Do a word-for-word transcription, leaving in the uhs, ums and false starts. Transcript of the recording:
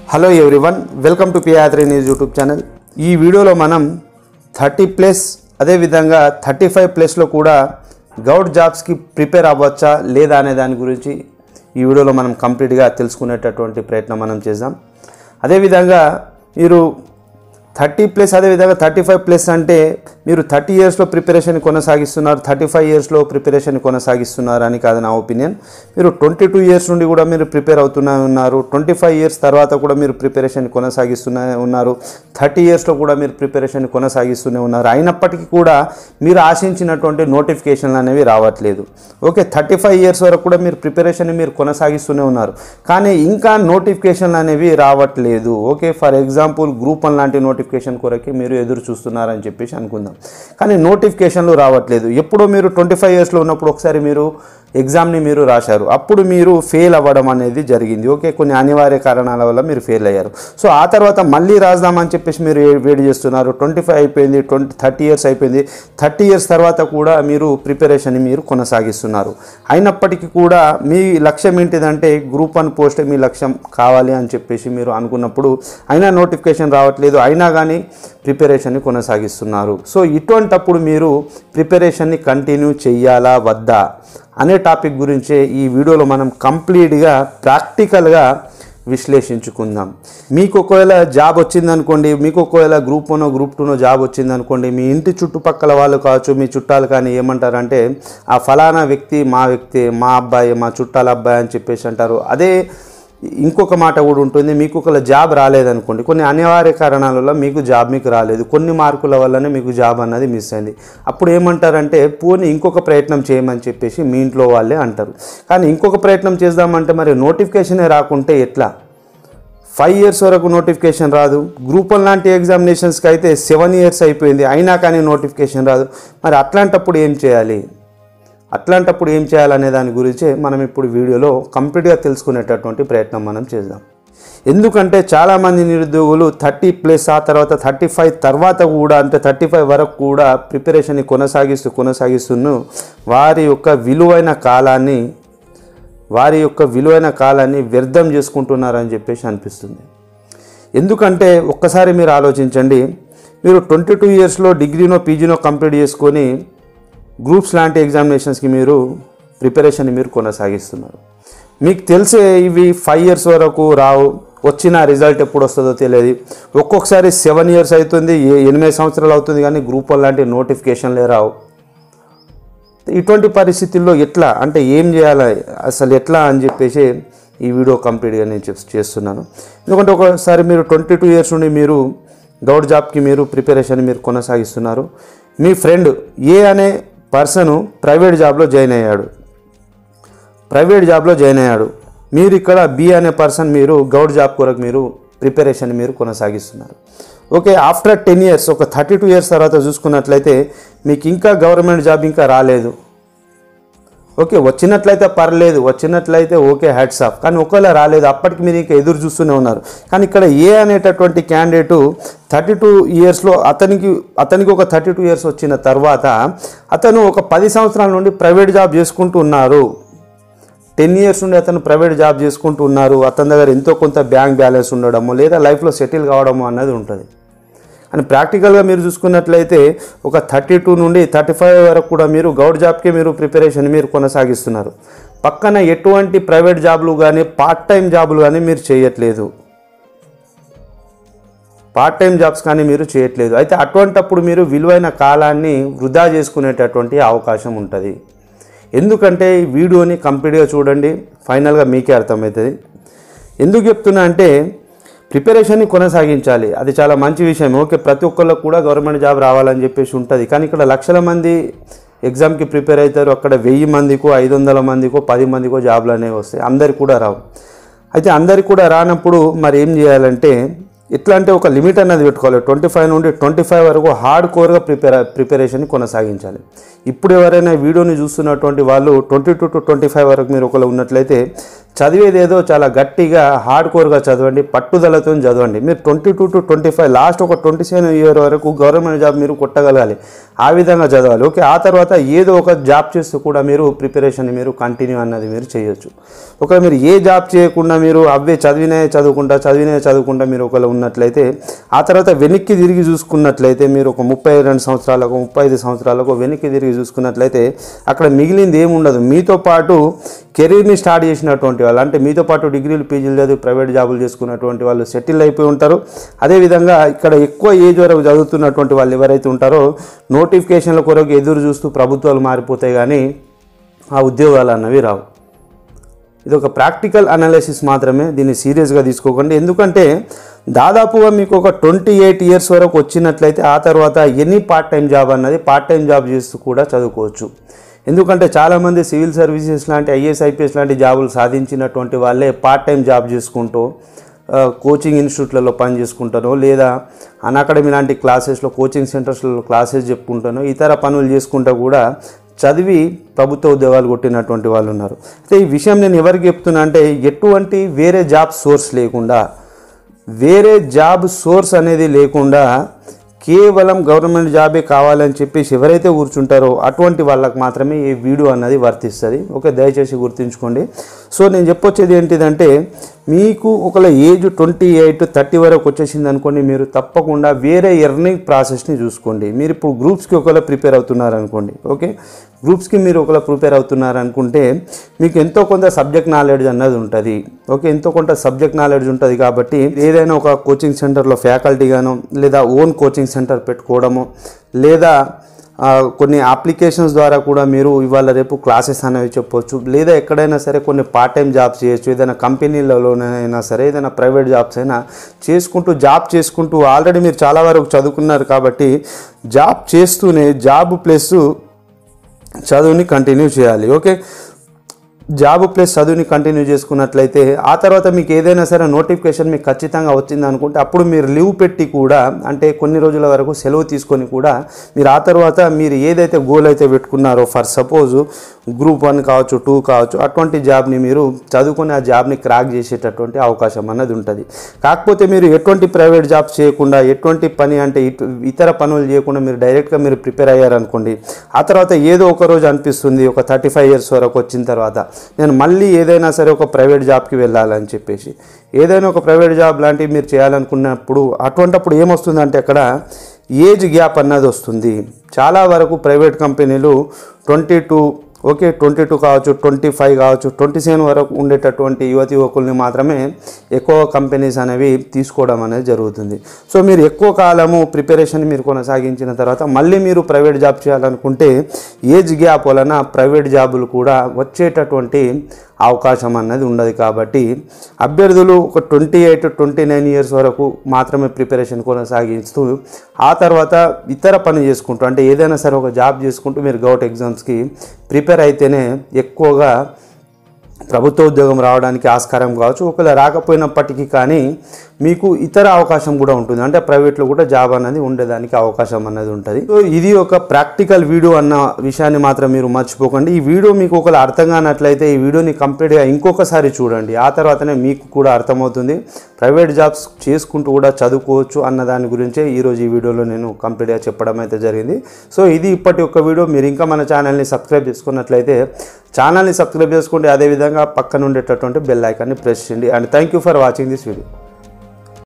Hello everyone, welcome to పియాత్రి news YouTube channel. ఈ వీడియోలో మనం థర్టీ ప్లస్ అదేవిధంగా థర్టీ ఫైవ్ ప్లస్లో కూడా గౌట్ జాబ్స్కి ప్రిపేర్ అవ్వచ్చా లేదా అనే దాని గురించి ఈ వీడియోలో మనం కంప్లీట్గా తెలుసుకునేటటువంటి ప్రయత్నం మనం చేద్దాం. అదేవిధంగా మీరు థర్టీ ప్లస్ అదేవిధంగా థర్టీ ఫైవ్ ప్లస్ అంటే మీరు థర్టీ ఇయర్స్లో ప్రిపరేషన్ కొనసాగిస్తున్నారు, థర్టీ ఫైవ్ ఇయర్స్లో ప్రిపరేషన్ కొనసాగిస్తున్నారు అని కాదు నా ఒపీనియన్. మీరు ట్వంటీ టూ ఇయర్స్ నుండి కూడా మీరు ప్రిపేర్ అవుతూనే ఉన్నారు, ట్వంటీ ఫైవ్ ఇయర్స్ తర్వాత కూడా మీరు ప్రిపరేషన్ కొనసాగిస్తూనే ఉన్నారు, థర్టీ ఇయర్స్లో కూడా మీరు ప్రిపరేషన్ కొనసాగిస్తూనే ఉన్నారు. అయినప్పటికీ కూడా మీరు ఆశించినటువంటి నోటిఫికేషన్లు అనేవి రావట్లేదు. ఓకే, థర్టీ ఫైవ్ ఇయర్స్ వరకు కూడా మీరు ప్రిపరేషన్ మీరు కొనసాగిస్తూనే ఉన్నారు, కానీ ఇంకా నోటిఫికేషన్లు అనేవి రావట్లేదు. Okay, for example group one లాంటి నోటిఫికేషన్ నోటిఫికేషన్ కొరకే మీరు ఎదురు చూస్తున్నారని చెప్పేసి అనుకుందాం, కానీ నోటిఫికేషన్లు రావట్లేదు. ఎప్పుడో మీరు ట్వంటీ ఫైవ్ ఇయర్స్లో ఉన్నప్పుడు ఒకసారి మీరు ఎగ్జామ్ని మీరు రాశారు, అప్పుడు మీరు ఫెయిల్ అవ్వడం అనేది జరిగింది. ఓకే, కొన్ని అనివార్య కారణాల వల్ల మీరు ఫెయిల్ అయ్యారు. సో ఆ తర్వాత మళ్ళీ రాద్దామని చెప్పేసి మీరు వేడి చేస్తున్నారు. ట్వంటీ ఫైవ్ అయిపోయింది, ట్వంటీ థర్టీ ఇయర్స్ అయిపోయింది, థర్టీ ఇయర్స్ తర్వాత కూడా మీరు ప్రిపరేషన్ మీరు కొనసాగిస్తున్నారు. అయినప్పటికీ కూడా మీ లక్ష్యం ఏంటిదంటే గ్రూప్ వన్ పోస్టే మీ లక్ష్యం కావాలి అని చెప్పేసి మీరు అనుకున్నప్పుడు అయినా నోటిఫికేషన్ రావట్లేదు, అయినా కానీ ప్రిపరేషన్ని కొనసాగిస్తున్నారు. సో ఇటువంటప్పుడు మీరు ప్రిపరేషన్ని కంటిన్యూ చెయ్యాలా వద్దా అనే టాపిక్ గురించే ఈ వీడియోలో మనం కంప్లీట్గా ప్రాక్టికల్గా విశ్లేషించుకుందాం. మీకు ఒకవేళ జాబ్ వచ్చిందనుకోండి, మీకు ఒకవేళ గ్రూప్ వన్ గ్రూప్ టూనో జాబ్ వచ్చిందనుకోండి, మీ ఇంటి చుట్టుపక్కల వాళ్ళు కావచ్చు, మీ చుట్టాలు కానీ ఏమంటారంటే ఆ ఫలానా వ్యక్తి మా వ్యక్తి, మా అబ్బాయి, మా చుట్టాల అబ్బాయి అని చెప్పేసి అంటారు. అదే ఇంకొక మాట కూడా ఉంటుంది, మీకు ఒకవేళ జాబ్ రాలేదనుకోండి, కొన్ని అనివార్య కారణాల వల్ల మీకు జాబ్ మీకు రాలేదు, కొన్ని మార్కుల వల్లనే మీకు జాబ్ అన్నది మిస్ అయింది. అప్పుడు ఏమంటారంటే పోనీ ఇంకొక ప్రయత్నం చేయమని చెప్పేసి మీ ఇంట్లో వాళ్ళే అంటారు. కానీ ఇంకొక ప్రయత్నం చేద్దామంటే మరి నోటిఫికేషనే రాకుంటే ఎట్లా? ఫైవ్ ఇయర్స్ వరకు నోటిఫికేషన్ రాదు. గ్రూప్ వన్ లాంటి ఎగ్జామినేషన్స్కి అయితే సెవెన్ ఇయర్స్ అయిపోయింది, అయినా కానీ నోటిఫికేషన్ రాదు. మరి అట్లాంటప్పుడు ఏం చేయాలి? అట్లాంటప్పుడు ఏం చేయాలనే దాని గురించే మనం ఇప్పుడు వీడియోలో కంప్లీట్గా తెలుసుకునేటటువంటి ప్రయత్నం మనం చేద్దాం. ఎందుకంటే చాలామంది నిరుద్యోగులు థర్టీ ప్లస్ ఆ తర్వాత థర్టీ ఫైవ్ తర్వాత కూడా అంటే థర్టీ ఫైవ్ వరకు కూడా ప్రిపరేషన్ని కొనసాగిస్తూ కొనసాగిస్తూ వారి యొక్క విలువైన కాలాన్ని వారి యొక్క విలువైన కాలాన్ని వ్యర్థం చేసుకుంటున్నారని చెప్పేసి అనిపిస్తుంది. ఎందుకంటే ఒక్కసారి మీరు ఆలోచించండి, మీరు ట్వంటీ టూ ఇయర్స్లో డిగ్రీనో పీజీనో కంప్లీట్ చేసుకొని గ్రూప్స్ లాంటి ఎగ్జామినేషన్స్కి మీరు ప్రిపరేషన్ మీరు కొనసాగిస్తున్నారు. మీకు తెలిసే ఇవి ఫైవ్ ఇయర్స్ వరకు రావు, వచ్చిన రిజల్ట్ ఎప్పుడు వస్తుందో తెలియదు. ఒక్కొక్కసారి సెవెన్ ఇయర్స్ అవుతుంది, ఎనిమిది సంవత్సరాలు అవుతుంది, కానీ గ్రూప్ వన్ లాంటి నోటిఫికేషన్లే రావు. ఇటువంటి పరిస్థితుల్లో ఎట్లా అంటే ఏం చేయాలి అసలు ఎట్లా అని చెప్పేసి ఈ వీడియో కంప్లీట్గా నేను చేస్తున్నాను. ఎందుకంటే ఒకసారి మీరు ట్వంటీ టూ ఇయర్స్ నుండి మీరు గౌట్ జాబ్కి మీరు ప్రిపరేషన్ మీరు కొనసాగిస్తున్నారు. మీ ఫ్రెండ్ ఏ అనే పర్సను ప్రైవేట్ జాబ్లో జాయిన్ అయ్యాడు ప్రైవేట్ జాబ్లో జాయిన్ అయ్యాడు మీరు ఇక్కడ బి అనే పర్సన్ మీరు గౌట్ జాబ్ కొరకు మీరు ప్రిపరేషన్ మీరు కొనసాగిస్తున్నారు. ఓకే, ఆఫ్టర్ టెన్ ఇయర్స్ ఒక థర్టీ టూ ఇయర్స్ తర్వాత చూసుకున్నట్లయితే మీకు ఇంకా గవర్నమెంట్ జాబ్ ఇంకా రాలేదు. ఓకే, వచ్చినట్లయితే పర్లేదు, వచ్చినట్లయితే ఓకే హ్యాట్స్ ఆఫ్, కానీ ఒకవేళ రాలేదు అప్పటికి మీరు ఇంకా ఎదురు చూస్తూనే ఉన్నారు. కానీ ఇక్కడ ఏ అనేటటువంటి క్యాండిడేటు థర్టీ టూ ఇయర్స్లో అతనికి అతనికి ఒక థర్టీ టూ ఇయర్స్ వచ్చిన తర్వాత అతను ఒక పది సంవత్సరాల నుండి ప్రైవేట్ జాబ్ చేసుకుంటూ ఉన్నారు. టెన్ ఇయర్స్ నుండి అతను ప్రైవేట్ జాబ్ చేసుకుంటూ ఉన్నారు. అతని దగ్గర ఎంతో కొంత బ్యాంక్ బ్యాలెన్స్ ఉండడము లేదా లైఫ్లో సెటిల్ కావడము అన్నది ఉంటుంది. అని ప్రాక్టికల్గా మీరు చూసుకున్నట్లయితే ఒక థర్టీ టూ నుండి థర్టీ ఫైవ్ వరకు కూడా మీరు గౌట్ జాబ్కి మీరు ప్రిపరేషన్ మీరు కొనసాగిస్తున్నారు. పక్కన ఎటువంటి ప్రైవేట్ జాబ్లు కానీ పార్ట్ టైం జాబులు కానీ మీరు చేయట్లేదు, పార్ట్ టైం జాబ్స్ కానీ మీరు చేయట్లేదు. అయితే అటువంటప్పుడు మీరు విలువైన కాలాన్ని వృధా చేసుకునేటటువంటి అవకాశం ఉంటుంది. ఎందుకంటే ఈ వీడియోని కంప్లీట్గా చూడండి, ఫైనల్గా మీకే అర్థమవుతుంది. ఎందుకు చెప్తున్నా అంటే ప్రిపరేషన్ని కొనసాగించాలి, అది చాలా మంచి విషయం. ఓకే, ప్రతి ఒక్కళ్ళకు కూడా గవర్నమెంట్ జాబ్ రావాలని చెప్పేసి ఉంటుంది, కానీ ఇక్కడ లక్షల మంది ఎగ్జామ్కి ప్రిపేర్ అవుతారు. అక్కడ వెయ్యి మందికో ఐదు వందల మందికో పది మందికో జాబ్లు అనేవి వస్తాయి, అందరికి కూడా రావు. అయితే అందరికి కూడా రానప్పుడు మరి ఏం చేయాలంటే ఎట్లా అంటే ఒక లిమిట్ అనేది పెట్టుకోవాలి. ట్వంటీ ఫైవ్ నుండి ట్వంటీ ఫైవ్ వరకు హార్డ్ కోర్గా ప్రిపేర్ ప్రిపరేషన్ కొనసాగించాలి. ఇప్పుడు ఎవరైనా వీడియోని చూస్తున్నటువంటి వాళ్ళు twenty two to twenty five వరకు మీరు ఒకళ్ళు ఉన్నట్లయితే చదివేది ఏదో చాలా గట్టిగా హార్డ్ కోర్గా చదవండి, పట్టుదలతో చదవండి. మీరు twenty two to twenty five last ఒక ట్వంటీ సెవెన్ ఇయర్ వరకు గవర్నమెంట్ జాబ్ మీరు కొట్టగలగాలి, ఆ విధంగా చదవాలి. ఓకే, ఆ తర్వాత ఏదో ఒక జాబ్ చేస్తూ కూడా మీరు ప్రిపరేషన్ మీరు కంటిన్యూ అన్నది మీరు చేయొచ్చు. ఒకవేళ మీరు ఏ జాబ్ చేయకుండా మీరు అవే చదివినే చదువుకుంటా చదివినే చదువుకుంటా మీరు ఒకవేళ ఉన్నట్లయితే ఆ తర్వాత వెనక్కి తిరిగి చూసుకున్నట్లయితే మీరు ఒక ముప్పై రెండు సంవత్సరాలకు ముప్పై ఐదు సంవత్సరాలకు వెనక్కి తిరిగి చూసుకున్నట్లయితే అక్కడ మిగిలింది ఏముండదు. మీతో పాటు కెరీర్ని స్టార్ట్ చేసినటువంటి వాళ్ళు, అంటే మీతో పాటు డిగ్రీలు పీజీలు చదివి ప్రైవేట్ జాబులు చేసుకున్నటువంటి వాళ్ళు సెటిల్ అయిపోయి ఉంటారు. అదేవిధంగా ఇక్కడ ఎక్కువ ఏజ్ వరకు చదువుతున్నటువంటి వాళ్ళు ఎవరైతే ఉంటారో నోటిఫికేషన్ల కొరకు ఎదురు చూస్తూ ప్రభుత్వాలు మారిపోతాయి కానీ ఆ ఉద్యోగాలు అన్నవి రావు. ఇది ఒక ప్రాక్టికల్ అనాలిసిస్ మాత్రమే, దీన్ని సీరియస్గా తీసుకోకండి. ఎందుకంటే దాదాపుగా మీకు ఒక ట్వంటీ ఎయిట్ ఇయర్స్ వరకు వచ్చినట్లయితే ఆ తర్వాత ఎనీ పార్ట్ టైం జాబ్ అన్నది పార్ట్ టైం జాబ్ చేస్తూ కూడా చదువుకోవచ్చు. ఎందుకంటే చాలామంది సివిల్ సర్వీసెస్ లాంటి ఐఏఎస్ ఐపీఎస్ లాంటి జాబులు సాధించినటువంటి వాళ్ళే పార్ట్ టైం జాబ్ చేసుకుంటూ కోచింగ్ ఇన్స్టిట్యూట్లలో పని చేసుకుంటానో లేదా అన్అకాడమీ లాంటి క్లాసెస్లో కోచింగ్ సెంటర్స్లో క్లాసెస్ చెప్పుకుంటానో ఇతర పనులు చేసుకుంటూ కూడా చదివి ప్రభుత్వ ఉద్యోగాలు కొట్టినటువంటి వాళ్ళు ఉన్నారు. అయితే ఈ విషయం నేను ఎవరికి చెప్తున్నా అంటే ఎటువంటి వేరే జాబ్ సోర్స్ లేకుండా వేరే జాబ్ సోర్స్ అనేది లేకుండా కేవలం గవర్నమెంట్ జాబే కావాలని చెప్పేసి ఎవరైతే కూర్చుంటారో అటువంటి వాళ్ళకి మాత్రమే ఈ వీడియో అన్నది వర్తిస్తుంది. ఓకే, దయచేసి గుర్తుంచుకోండి. సో నేను చెప్పొచ్చేది ఏంటిదంటే మీకు ఒకవేళ ఏజ్ ట్వంటీ ఎయిట్ థర్టీ వరకు వచ్చేసింది అనుకోండి, మీరు తప్పకుండా వేరే ఎర్నింగ్ ప్రాసెస్ని చూసుకోండి. మీరు ఇప్పుడు గ్రూప్స్కి ఒకవేళ ప్రిపేర్ అవుతున్నారు అనుకోండి, ఓకే, గ్రూప్స్కి మీరు ఒకవేళ ప్రిపేర్ అవుతున్నారు అనుకుంటే మీకు ఎంతో కొంత సబ్జెక్ట్ నాలెడ్జ్ అన్నది ఉంటుంది. ఓకే, ఎంతో కొంత సబ్జెక్ట్ నాలెడ్జ్ ఉంటుంది కాబట్టి ఏదైనా ఒక కోచింగ్ సెంటర్లో ఫ్యాకల్టీగాను లేదా ఓన్ కోచింగ్ సెంటర్ పెట్టుకోవడము లేదా కొన్ని అప్లికేషన్స్ ద్వారా కూడా మీరు ఇవాళ రేపు క్లాసెస్ అనేవి చెప్పవచ్చు. లేదా ఎక్కడైనా సరే కొన్ని పార్ట్ టైం జాబ్స్ చేయొచ్చు. ఏదైనా కంపెనీలలోనైనా సరే ఏదైనా ప్రైవేట్ జాబ్స్ అయినా చేసుకుంటూ జాబ్ చేసుకుంటూ ఆల్రెడీ మీరు చాలా వరకు చదువుకున్నారు కాబట్టి జాబ్ చేస్తూనే జాబ్ ప్లస్ చదువుని కంటిన్యూ చేయాలి. ఓకే, జాబ్ ప్లస్ చదువుని కంటిన్యూ చేసుకున్నట్లయితే ఆ తర్వాత మీకు ఏదైనా సరే నోటిఫికేషన్ మీకు ఖచ్చితంగా వచ్చింది అనుకుంటే అప్పుడు మీరు లీవ్ పెట్టి కూడా అంటే కొన్ని రోజుల వరకు సెలవు తీసుకొని కూడా మీరు ఆ తర్వాత మీరు ఏదైతే గోల్ అయితే పెట్టుకున్నారో ఫర్ సపోజ్ గ్రూప్ వన్ కావచ్చు టూ కావచ్చు అటువంటి జాబ్ని మీరు చదువుకొని ఆ జాబ్ని క్రాక్ చేసేటటువంటి అవకాశం అన్నది ఉంటుంది. కాకపోతే మీరు ఎటువంటి ప్రైవేట్ జాబ్స్ చేయకుండా ఎటువంటి పని అంటే ఇతర పనులు చేయకుండా మీరు డైరెక్ట్గా మీరు ప్రిపేర్ అయ్యారనుకోండి, ఆ తర్వాత ఏదో ఒక రోజు అనిపిస్తుంది ఒక థర్టీ ఫైవ్ ఇయర్స్ వరకు వచ్చిన తర్వాత నేను మళ్ళీ ఏదైనా సరే ఒక ప్రైవేట్ జాబ్కి వెళ్ళాలని చెప్పేసి ఏదైనా ఒక ప్రైవేట్ జాబ్ లాంటివి మీరు చేయాలనుకున్నప్పుడు అటువంటిప్పుడు ఏమొస్తుందంటే అక్కడ ఏజ్ గ్యాప్ అన్నది వస్తుంది. చాలా వరకు ప్రైవేట్ కంపెనీలు twenty two okay twenty two కావచ్చు ట్వంటీ ఫైవ్ కావచ్చు ట్వంటీ సెవెన్ వరకు ఉండేటటువంటి యువతి యువకుల్ని మాత్రమే ఎక్కువ కంపెనీస్ అనేవి తీసుకోవడం అనేది జరుగుతుంది. సో మీరు ఎక్కువ కాలము ప్రిపరేషన్ మీరు కొనసాగించిన తర్వాత మళ్ళీ మీరు ప్రైవేట్ జాబ్ చేయాలనుకుంటే ఏజ్ గ్యాప్ వలన ప్రైవేట్ జాబులు కూడా వచ్చేటటువంటి అవకాశం అన్నది ఉండదు. కాబట్టి అభ్యర్థులు ఒక twenty eight twenty nine years వరకు మాత్రమే ప్రిపరేషన్ కొనసాగిస్తూ ఆ తర్వాత ఇతర పని చేసుకుంటూ అంటే ఏదైనా సరే ఒక జాబ్ చేసుకుంటూ మీరు గవర్నమెంట్ ఎగ్జామ్స్కి ప్రిపేర్ అయితేనే ఎక్కువగా ప్రభుత్వ ఉద్యోగం రావడానికి ఆస్కారం కావచ్చు. ఒకవేళ రాకపోయినప్పటికీ కానీ మీకు ఇతర అవకాశం కూడా ఉంటుంది, అంటే ప్రైవేట్లో కూడా జాబ్ అనేది ఉండేదానికి అవకాశం అనేది ఉంటుంది. సో ఇది ఒక ప్రాక్టికల్ వీడియో అన్న విషయాన్ని మాత్రం మీరు మర్చిపోకండి. ఈ వీడియో మీకు ఒకవేళ అర్థం కానట్లయితే ఈ వీడియోని కంప్లీట్గా ఇంకొకసారి చూడండి, ఆ తర్వాతనే మీకు కూడా అర్థమవుతుంది ప్రైవేట్ జాబ్స్ చేసుకుంటూ కూడా చదువుకోవచ్చు అన్న దాని గురించే ఈరోజు ఈ వీడియోలో నేను కంప్లీట్గా చెప్పడం అయితే జరిగింది. సో ఇది ఇప్పటి ఒక్క వీడియో. మీరు ఇంకా మన ఛానల్ని సబ్స్క్రైబ్ చేసుకున్నట్లయితే ఛానల్ని సబ్స్క్రైబ్ చేసుకోండి, అదేవిధంగా పక్కన ఉండేటటువంటి బెల్ ఐకాన్ని ప్రెస్ చేయండి. And thank you for watching this video.